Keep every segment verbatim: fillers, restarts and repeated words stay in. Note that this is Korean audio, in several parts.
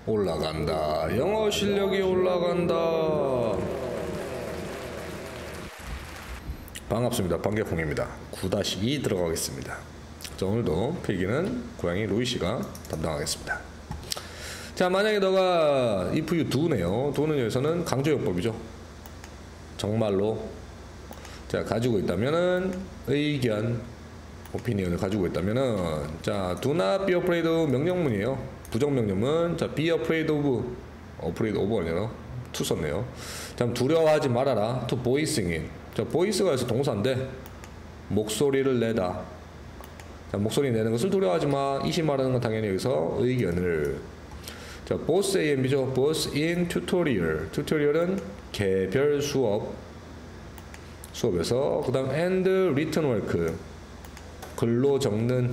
올라간다. 영어 실력이 올라간다. 반갑습니다. 반개콩입니다. 구 이 들어가겠습니다. 자, 오늘도 필기는 고양이 루이씨가 담당하겠습니다. 자, 만약에 너가 if you do네요. do는 여기서는 강조용법이죠. 정말로 자 가지고 있다면은 의견, 오피니언을 가지고 있다면은 자 do not be afraid of 명령문이에요. 부정명령문. 자 be afraid of afraid of 아니라 to 썼네요. 자 두려워하지 말아라. to voicing it. 자 voice가 해서 동사인데 목소리를 내다. 자 목소리 내는 것을 두려워하지 마. 이시 말하는 건 당연히 여기서 의견을. 자 both 에이엠비죠. both in tutorial. tutorial은 개별 수업 수업에서 그 다음 and written work 글로 적는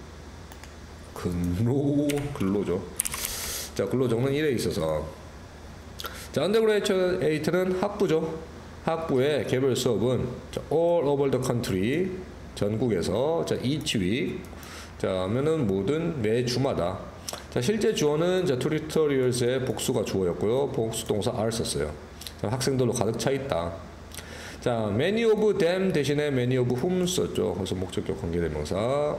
근로 근로죠. 자 글로 적는 일에 있어서 자 undergraduate는 학부죠. 학부의 개별 수업은 자, all over the country 전국에서 자 each week 자 하면은 모든 매 주마다. 자 실제 주어는 자 tutorials의 복수가 주어였고요. 복수 동사 are 썼어요. 자, 학생들로 가득 차 있다. 자, many of them 대신에 many of whom 썼죠. 그래서 목적격 관계대명사.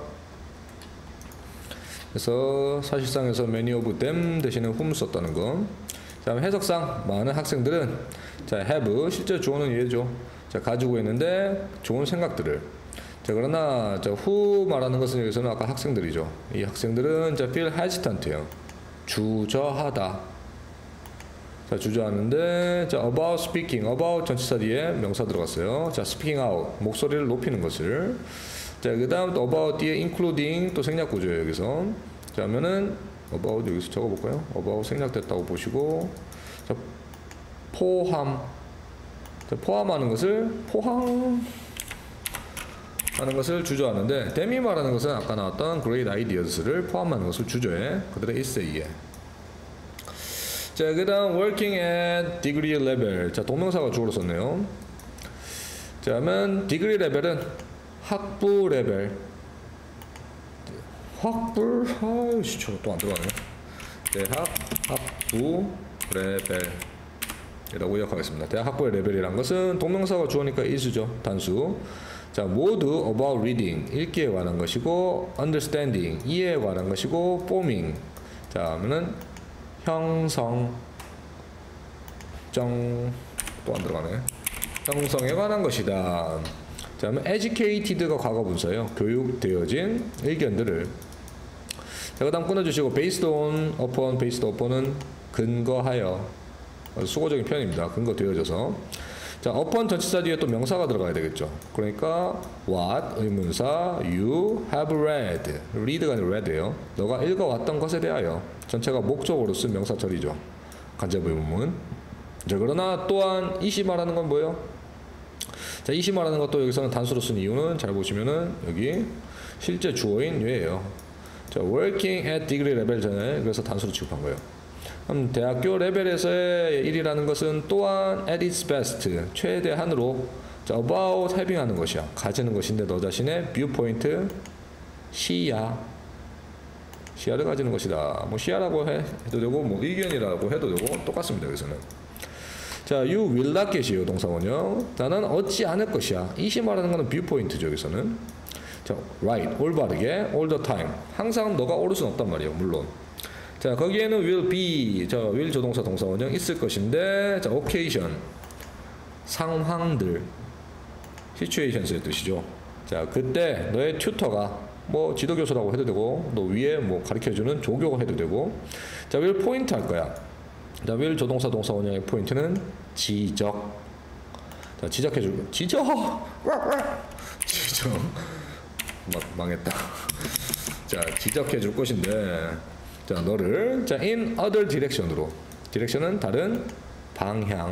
그래서 사실상에서 many of them 대신에 whom 썼다는 거. 자, 해석상 많은 학생들은 자, have 실제 주어는 얘죠. 자, 가지고 있는데 좋은 생각들을. 자, 그러나 자, who 말하는 것은 여기서는 아까 학생들이죠. 이 학생들은 자, feel hesitant해요. 주저하다. 자, 주저하는데, 자, about speaking, about 전치사 뒤에 명사 들어갔어요. 자, speaking out, 목소리를 높이는 것을. 자, 그 다음 또 about 뒤에 including 또 생략 구조예요, 여기서. 자, 하면은, about 여기서 적어볼까요? about 생략됐다고 보시고, 자, 포함. 자, 포함하는 것을, 포함. 하는 것을 주저하는데, 댐이 말하는 것은 아까 나왔던 great ideas를 포함하는 것을 주저해. 그들의 에세이에. 자, 그 다음 working at degree level. 자, 동명사가 주어로 썼네요. 자, 하면 degree level은 학부 레벨. 학부, 아이씨, 저거 또 안 들어가네. 대학 학부 레벨이라고 요약하겠습니다. 대학 학부의 레벨이란 것은 동명사가 주어니까 is죠. 단수. 자, 모두 about reading, 읽기에 관한 것이고, understanding, 이해에 관한 것이고, forming. 자, 하면은 형성, 정, 또 안 들어가네. 형성에 관한 것이다. 자, 그러면 educated가 과거 분사예요. 교육되어진 의견들을. 자, 그 다음 끊어주시고 based on, upon, based upon은 근거하여. 수고적인 표현입니다. 근거되어져서. 자, upon 전치사 뒤에 또 명사가 들어가야 되겠죠. 그러니까 what 의문사 you have read. read가 아니라 read예요. 너가 읽어왔던 것에 대하여. 전체가 목적으로 쓴 명사절이죠. 간접의 부분. 자, 그러나 또한 이시 말하는 건 뭐예요? 자, 이시 말하는 것도 여기서는 단수로 쓴 이유는 잘 보시면은 여기 실제 주어인 얘예요. 자, working at degree level 전에 그래서 단수로 취급한 거예요. 그럼 대학교 레벨에서의 일이라는 것은 또한 at its best 최대한으로 자, about having 하는 것이야. 가지는 것인데 너 자신의 viewpoint 시야 시야를 가지는 것이다. 뭐 시야라고 해, 해도 되고 뭐 의견이라고 해도 되고 똑같습니다. 여기서는. 자, you will not get이에요. 동사원형. 나는 얻지 않을 것이야. 이시 말하는 거는 viewpoint죠. 여기서는. 자, right. 올바르게. all the time. 항상 너가 오를 수는 없단 말이에요. 물론. 자, 거기에는 will be. 자, will 조동사 동사원형 있을 것인데 자, occasion. 상황들. situations의 뜻이죠. 자, 그때 너의 튜터가 뭐 지도교수라고 해도 되고 너 위에 뭐 가르쳐주는 조교가 해도 되고 자, will 포인트 할 거야. 자, will 조동사 동사 원형의 포인트는 지적. 자, 지적해줄 지적 지적 막 망했다. 자, 지적해줄 것인데 자, 너를 자, in other direction으로. 디렉션은 다른 방향으로.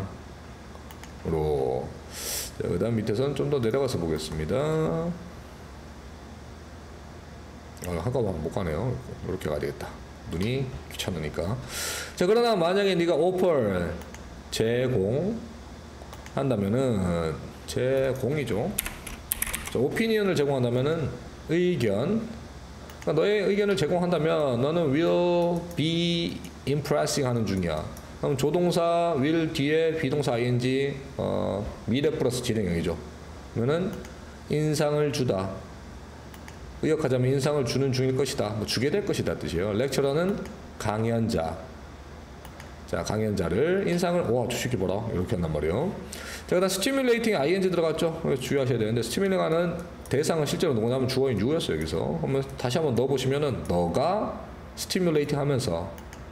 자, 그 다음 밑에서는 좀 더 내려가서 보겠습니다. 아, 한꺼번에 못 가네요. 이렇게 가야 되겠다. 눈이 귀찮으니까. 자, 그러나 만약에 네가 offer 제공 한다면은 제공이죠. 자, 오피니언을 제공한다면은 의견. 그러니까 너의 의견을 제공한다면 너는 will be impressing 하는 중이야. 그럼 조동사 will 뒤에 비동사 ing 어, 미래 플러스 진행형이죠. 그러면은 인상을 주다. 의역하자면 인상을 주는 중일 것이다. 뭐 주게 될 것이다 뜻이에요. 렉처러는 강연자. 자, 강연자를 인상을 와, 주식이 뭐라 이렇게 한단 말이에요. 자, 그다음 stimulating ing 들어갔죠. 주의하셔야 되는데 stimulating하는 대상은 실제로 누구냐면 주어인 you였어요. 여기서 한번 다시 한번 넣어 보시면은 너가 stimulating 하면서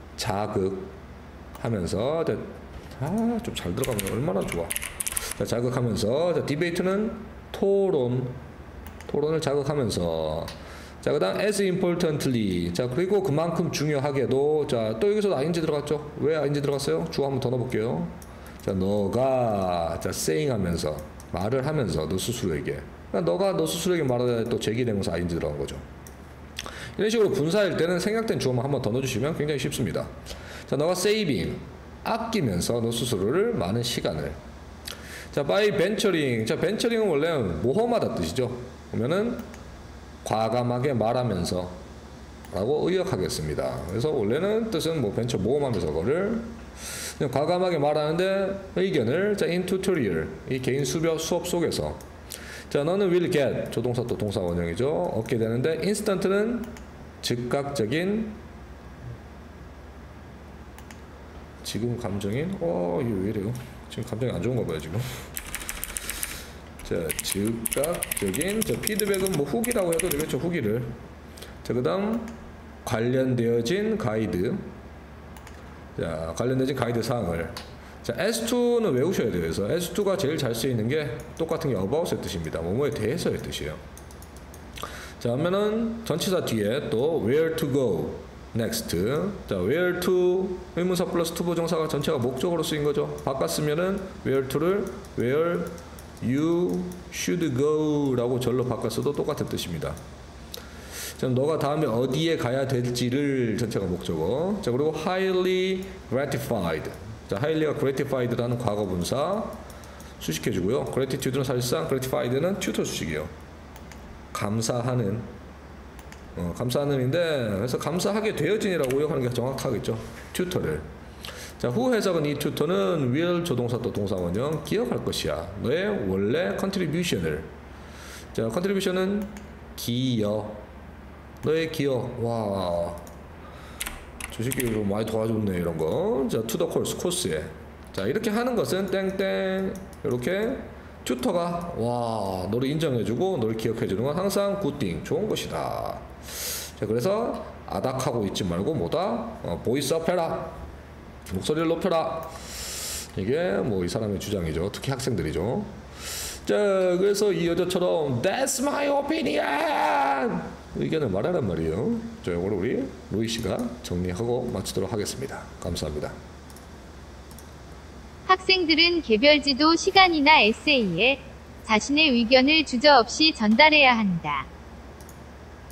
자극하면서 아, 좀 잘 들어가면 얼마나 좋아. 자, 자극하면서 자, debate는 토론 토론을 자극하면서 자, 그 다음 as importantly 자, 그리고 그만큼 중요하게도 자, 또 여기서도 ing 들어갔죠. 왜 ing 들어갔어요? 주어 한번 더 넣어볼게요. 자, 너가 자, saying 하면서 말을 하면서 너 스스로에게 그러니까 너가 너 스스로에게 말할 때 또 제기되면서 ing 들어간 거죠. 이런 식으로 분사일 때는 생략된 주어만 한번 더 넣어주시면 굉장히 쉽습니다. 자, 너가 saving 아끼면서 너 스스로를 많은 시간을 자, by venturing 자, venturing은 원래 모험하다 뜻이죠. 그러면은 과감하게 말하면서 라고 의역하겠습니다. 그래서 원래는 뜻은 뭐 벤처 모험하면서 그거를 과감하게 말하는데 의견을 자, in tutorial 이 개인 수업, 수업 속에서 자, 너는 will get 조동사 또 동사 원형이죠. 얻게 되는데 instant는 즉각적인 지금 감정인 어 이거 왜 이래요? 지금 감정이 안 좋은가 봐요 지금. 자, 즉각적인 자, 피드백은 뭐 후기라고 해도 되겠죠. 후기를. 자, 그 다음 관련되어진 가이드 자, 관련되어진 가이드 사항을 자, 에스 투는 외우셔야 돼요. 그래서 에스 투가 제일 잘 쓰이는 게 똑같은 게 about의 뜻입니다. 뭐뭐에 대해서의 뜻이에요. 자, 그러면은 전치사 뒤에 또 where to go next 자, where to 의문사 플러스 to 부정사가 전체가 목적으로 쓰인 거죠. 바꿨으면은 where to를 where you should go 라고 절로 바꿨어도 똑같은 뜻입니다. 자, 너가 다음에 어디에 가야 될지를 전체가 목적어. 자, 그리고 highly gratified. 자, highly가 gratified라는 과거 분사 수식해주고요. gratitude는 사실상 gratified는 tutor 수식이에요. 감사하는 어, 감사하는인데 그래서 감사하게 되어진이라고 의역하는 게 정확하겠죠. tutor를. 자, 후 해석은 이 tutor는 will 조동사 또 동사 원형 기억할 것이야. 너의 원래 contribution을. 자, contribution은 기여. 너의 기여. 와, 주식기로 많이 도와줬네 이런 거. 자, to the course 코스에. 자, 이렇게 하는 것은 땡땡 이렇게 튜터가 와 너를 인정해주고 너를 기억해주는 건 항상 굿띵 좋은 것이다. 자, 그래서 아닥하고 있지 말고 뭐다 어, 보이스업 해라. 목소리를 높여라. 이게 뭐 이 사람의 주장이죠. 특히 학생들이죠. 자, 그래서 이 여자처럼 That's my opinion 의견을 말하란 말이에요. 자, 이걸 우리 로이 씨가 정리하고 마치도록 하겠습니다. 감사합니다. 학생들은 개별 지도 시간이나 에세이에 자신의 의견을 주저없이 전달해야 한다.